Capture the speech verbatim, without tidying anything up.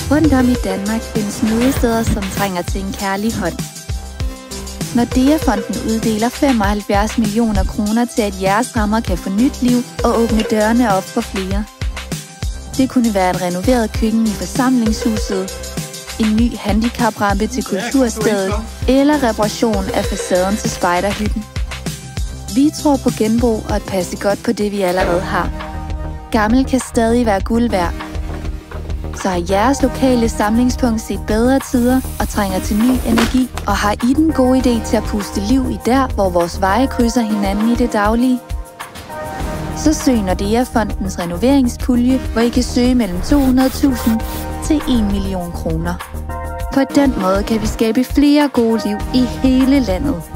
Rundt om i Danmark findes mødesteder, som trænger til en kærlig hånd. Nordea-fonden uddeler femoghalvfjerds millioner kroner til, at jeres rammer kan få nyt liv og åbne dørene op for flere. Det kunne være et renoveret køkken i forsamlingshuset, en ny handicaprampe til kulturstedet eller reparation af facaden til spejderhytten. Vi tror på genbrug og at passe godt på det, vi allerede har. Gammel kan stadig være guld værd. Så har jeres lokale samlingspunkt set bedre tider og trænger til ny energi, og har I den gode idé til at puste liv i der, hvor vores veje krydser hinanden i det daglige? Så søg Nordea-fondens renoveringspulje, hvor I kan søge mellem to hundrede tusind til en million kroner. På den måde kan vi skabe flere gode liv i hele landet.